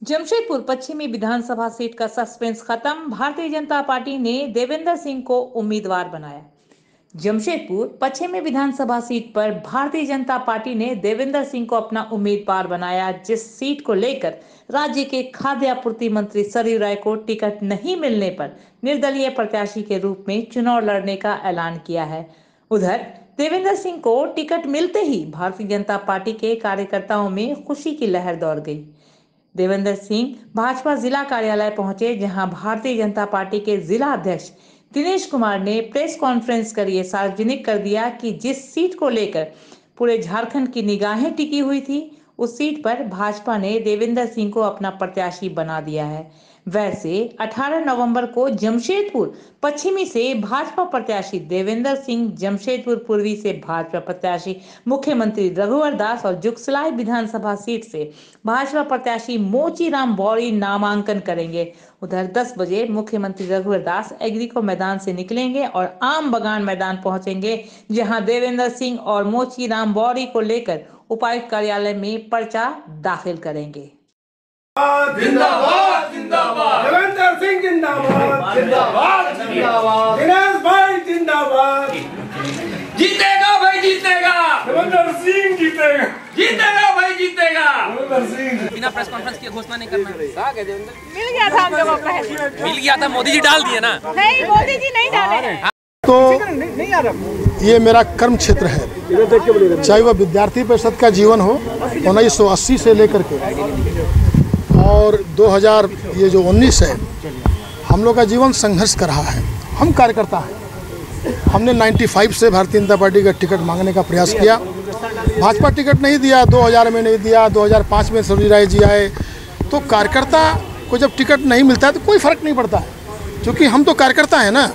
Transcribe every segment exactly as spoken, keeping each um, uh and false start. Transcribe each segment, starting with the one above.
जमशेदपुर पश्चिमी विधानसभा सीट का सस्पेंस खत्म। भारतीय जनता पार्टी ने देवेंद्र सिंह को उम्मीदवार बनाया। जमशेदपुर पश्चिमी विधानसभा सीट पर भारतीय जनता पार्टी ने देवेंद्र सिंह को अपना उम्मीदवार बनाया, जिस सीट को लेकर राज्य के खाद्य आपूर्ति मंत्री सरयू राय को टिकट नहीं मिलने पर निर्दलीय प्रत्याशी के रूप में चुनाव लड़ने का ऐलान किया है। उधर देवेंद्र सिंह को टिकट मिलते ही भारतीय जनता पार्टी के कार्यकर्ताओं में खुशी की लहर दौड़ गई। देवेंद्र सिंह भाजपा जिला कार्यालय पहुंचे, जहां भारतीय जनता पार्टी के जिला अध्यक्ष दिनेश कुमार ने प्रेस कॉन्फ्रेंस कर ये सार्वजनिक कर दिया कि जिस सीट को लेकर पूरे झारखंड की निगाहें टिकी हुई थी, उस सीट पर भाजपा ने देवेंद्र सिंह को अपना प्रत्याशी बना दिया है। वैसे अठारह नवंबर को जमशेदपुर पश्चिमी से भाजपा प्रत्याशी देवेंद्र सिंह, जमशेदपुर पूर्वी से भाजपा प्रत्याशी मुख्यमंत्री रघुवर दास और जुगसलाई विधानसभा सीट से भाजपा प्रत्याशी मोचीराम बौरी नामांकन करेंगे। उधर दस बजे मुख्यमंत्री रघुवर दास एग्रीको मैदान से निकलेंगे और आम बगान मैदान पहुंचेंगे, जहां देवेंद्र सिंह और मोचीराम बौरी को लेकर उपायुक्त कार्यालय में पर्चा दाखिल करेंगे। जिंदाबाद जिंदाबाद देवेंद्र सिंह जिंदाबाद जिंदाबाद जिंदाबाद दिनेश भाई जिंदाबाद। जीतेगा भाई जीतेगा, देवेंद्र सिंह जीतेगा, जीतेगा भाई जीतेगा। देवेंद्र सिंह बिना प्रेस कॉन्फ्रेंस की घोषणा नहीं करना। मिल गया था हम लोगों को, मिल गया था, मोदी जी डाल दिए ना। नहीं, मोदी जी नहीं डाले। तो ये मेरा कर्म क्षेत्र है, चाहे वह विद्यार्थी परिषद का जीवन हो उन्नीस सौ अस्सी से लेकर के और दो हज़ार ये जो उन्नीस है, हम लोग का जीवन संघर्ष कर रहा है। हम कार्यकर्ता हैं। हमने पचानवे से भारतीय जनता पार्टी का टिकट मांगने का प्रयास किया। भाजपा टिकट नहीं दिया, दो हज़ार में नहीं दिया, दो हज़ार पाँच में सरयू राय जी आए। तो कार्यकर्ता को जब टिकट नहीं मिलता है तो कोई फ़र्क नहीं पड़ता है, क्योंकि हम तो कार्यकर्ता हैं ना।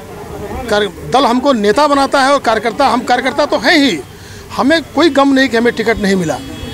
दल हमको नेता बनाता है और कार्यकर्ता हम कार्यकर्ता तो हैं ही। हमें कोई गम नहीं कि हमें टिकट नहीं मिला।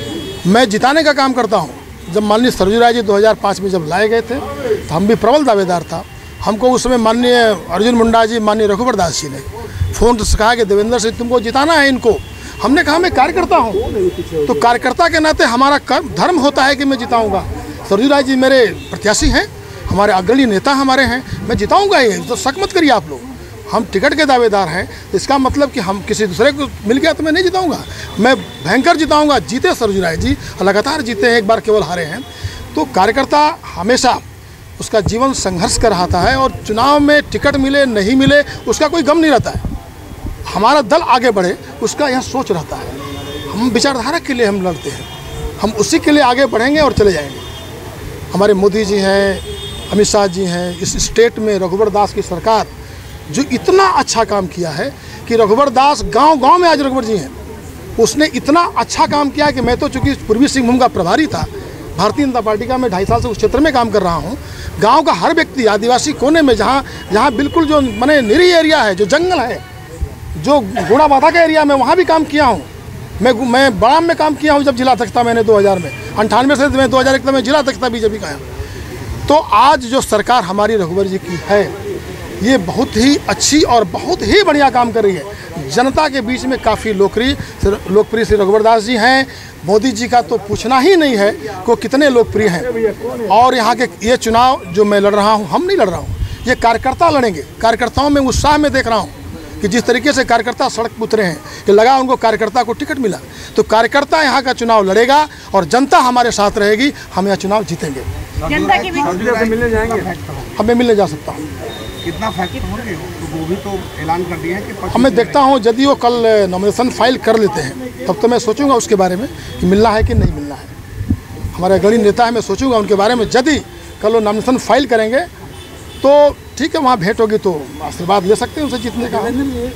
मैं जिताने का काम करता हूँ। जब माननीय सरयू राय जी दो हज़ार पाँच में जब लाए गए थे तो हम भी प्रबल दावेदार था। हमको उस समय माननीय अर्जुन मुंडा जी, माननीय रघुवर दास जी ने फ़ोन से कहा कि देवेंद्र सिंह तुमको जिताना है इनको। हमने कहा मैं कार्यकर्ता हूँ, तो कार्यकर्ता के नाते हमारा धर्म होता है कि मैं जिताऊँगा। सरयू राय जी मेरे प्रत्याशी हैं, हमारे अग्रणी नेता हमारे हैं, मैं जिताऊँगा ही। तो शक मत करिए आप लोग, हम टिकट के दावेदार हैं। इसका मतलब कि हम किसी दूसरे को मिल गया तो मैं नहीं जिताऊंगा, मैं भयंकर जिताऊंगा। जीते सरयू राय जी, लगातार जीते हैं, एक बार केवल हारे हैं। तो कार्यकर्ता हमेशा उसका जीवन संघर्ष कर रहा है और चुनाव में टिकट मिले नहीं मिले उसका कोई गम नहीं रहता है। हमारा दल आगे बढ़े उसका यह सोच रहता है। हम विचारधारा के लिए हम लड़ते हैं, हम उसी के लिए आगे बढ़ेंगे और चले जाएंगे। हमारे मोदी जी हैं, अमित शाह जी हैं। इस स्टेट में रघुवर दास की सरकार जो इतना अच्छा काम किया है कि रघुवर दास गांव-गांव में आज रघुवर जी हैं। उसने इतना अच्छा काम किया कि मैं तो चूँकि पूर्वी सिंहभूम का प्रभारी था भारतीय जनता पार्टी का, मैं ढाई साल से उस क्षेत्र में काम कर रहा हूँ। गांव का हर व्यक्ति आदिवासी कोने में, जहाँ जहाँ बिल्कुल जो माने निरीह एरिया है, जो जंगल है, जो गुड़ा बाधा का एरिया में, वहाँ भी काम किया हूँ। मैं मैं बड़ाम में काम किया हूँ जब जिला अध्यक्ष था मैंने दो हज़ार में। अंठानवे से मैं दो हज़ार एक में जिला अध्यक्ष था बीजेपी का। तो आज जो सरकार हमारी रघुवर जी की है, ये बहुत ही अच्छी और बहुत ही बढ़िया काम कर रही है। जनता के बीच में काफ़ी लोकप्रिय लोकप्रिय श्री रघुवर दास जी हैं। मोदी जी का तो पूछना ही नहीं है कि कितने लोकप्रिय हैं। और यहाँ के ये चुनाव जो मैं लड़ रहा हूँ, हम नहीं लड़ रहा हूँ, ये कार्यकर्ता लड़ेंगे। कार्यकर्ताओं में उत्साह में देख रहा हूँ कि जिस तरीके से कार्यकर्ता सड़क पर उतरे हैं कि लगा उनको कार्यकर्ता को टिकट मिला। तो कार्यकर्ता यहाँ का चुनाव लड़ेगा और जनता हमारे साथ रहेगी, हम यह चुनाव जीतेंगे। जनता के बीच मिलने जाएंगे, हमें मिलने जा सकता हूँ। कितना फैक्टर होंगे तो वो भी तो ऐलान कर दिया है कि अब मैं देखता हूँ, यदि वो कल नॉमिनेशन फाइल कर लेते हैं तब तो मैं सोचूंगा उसके बारे में कि मिलना है कि नहीं मिलना है। हमारे अग्रणी नेता है, मैं सोचूंगा उनके बारे में। यदि कल वो नॉमिनेशन फाइल करेंगे तो ठीक है, वहाँ भेंट होगी तो आशीर्वाद ले सकते हैं उनसे जीतने का।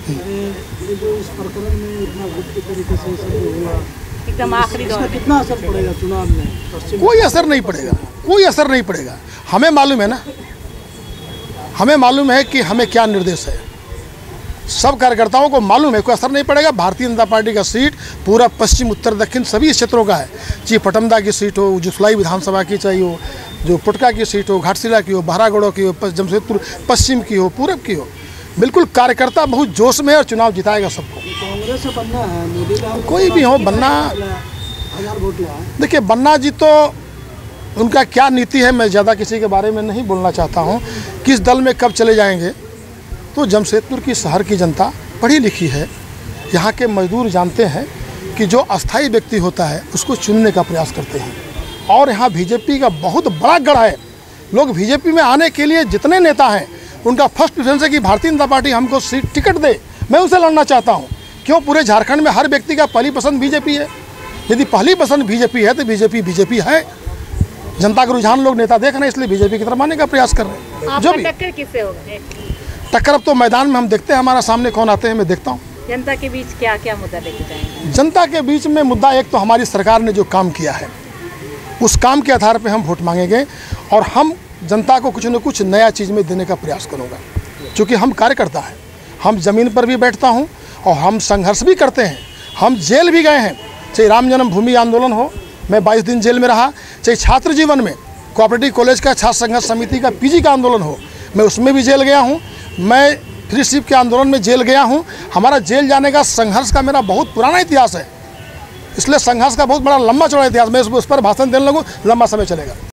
एकदम आखिरी दौर में कितना असर पड़ेगा चुनाव में? कोई असर नहीं पड़ेगा, कोई असर नहीं पड़ेगा। हमें मालूम है ना, हमें मालूम है कि हमें क्या निर्देश है। सब कार्यकर्ताओं को मालूम है, कोई असर नहीं पड़ेगा। भारतीय जनता पार्टी का सीट पूरा पश्चिम, उत्तर, दक्षिण सभी क्षेत्रों का है। चाहे पटमदा की सीट हो, जुगसलाई विधानसभा की चाहिए हो, जो पुटका की सीट हो, घाटशिला की हो, बहरागढ़ की हो, जमशेदपुर पश्चिम की हो, पूरब की हो, बिल्कुल कार्यकर्ता बहुत जोश में है और चुनाव जिताएगा सबको। कांग्रेस से बनना है, मोदी का कोई भी हो बनना। हजार वोट लिया है। देखिए, बन्ना जी तो उनका क्या नीति है, मैं ज़्यादा किसी के बारे में नहीं बोलना चाहता हूँ, किस दल में कब चले जाएंगे। तो जमशेदपुर की शहर की जनता पढ़ी लिखी है, यहाँ के मजदूर जानते हैं कि जो अस्थाई व्यक्ति होता है उसको चुनने का प्रयास करते हैं। और यहाँ बीजेपी का बहुत बड़ा गढ़ है। लोग बीजेपी में आने के लिए जितने नेता हैं उनका फर्स्ट प्रेफरेंस है कि भारतीय जनता पार्टी हमको सीट टिकट दे, मैं उसे लड़ना चाहता हूँ। क्यों? पूरे झारखंड में हर व्यक्ति का पहली पसंद बीजेपी है। यदि पहली पसंद बीजेपी है तो बीजेपी बीजेपी है। जनता का रुझान लोग नेता देख रहे हैं, इसलिए बीजेपी की तरफ आने का प्रयास कर रहे हैं। जो भी टक्कर किससे होगी? टक्कर अब तो मैदान में हम देखते हैं, हमारा सामने कौन आते हैं मैं देखता हूँ। जनता के बीच क्या क्या मुद्दा लेके जाएंगे? जनता के बीच में मुद्दा एक तो हमारी सरकार ने जो काम किया है उस काम के आधार पर हम वोट मांगेंगे और हम जनता को कुछ न कुछ नया चीज़ में देने का प्रयास करूँगा। क्योंकि हम कार्यकर्ता हैं, हम ज़मीन पर भी बैठता हूँ और हम संघर्ष भी करते हैं। हम जेल भी गए हैं, चाहे राम जन्मभूमि आंदोलन हो, मैं बाईस दिन जेल में रहा, चाहे छात्र जीवन में कोऑपरेटिव कॉलेज का छात्र संघर्ष समिति का पीजी का आंदोलन हो, मैं उसमें भी जेल गया हूँ। मैं फ्री शिप के आंदोलन में जेल गया हूँ। हमारा जेल जाने का संघर्ष का मेरा बहुत पुराना इतिहास है, इसलिए संघर्ष का बहुत बड़ा लंबा चौड़ा इतिहास। मैं उस पर भाषण देने लगूँ लंबा समय चलेगा।